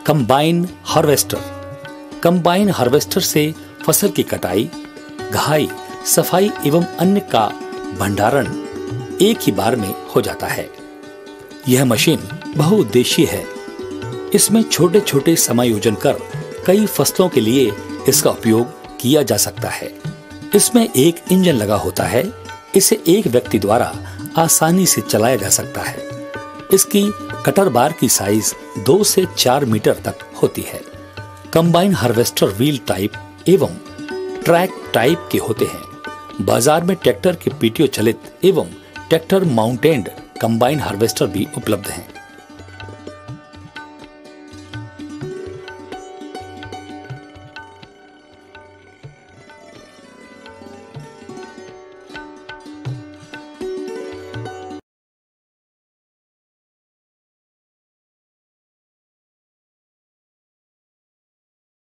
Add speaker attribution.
Speaker 1: Combine harvester. Combine harvester से फसल की कटाई, घाई, सफाई एवं अन्य का भंडारण एक ही बार में हो जाता है। यह मशीन बहुउद्देशीय है। इसमें छोटे छोटे समायोजन कर कई फसलों के लिए इसका उपयोग किया जा सकता है। इसमें एक इंजन लगा होता है। इसे एक व्यक्ति द्वारा आसानी से चलाया जा सकता है। इसकी कटर बार की साइज 2 से 4 मीटर तक होती है। कंबाइन हार्वेस्टर व्हील टाइप एवं ट्रैक टाइप के होते हैं। बाजार में ट्रैक्टर के पीटीओ चलित एवं ट्रैक्टर माउंटेड कंबाइन हार्वेस्टर भी उपलब्ध हैं।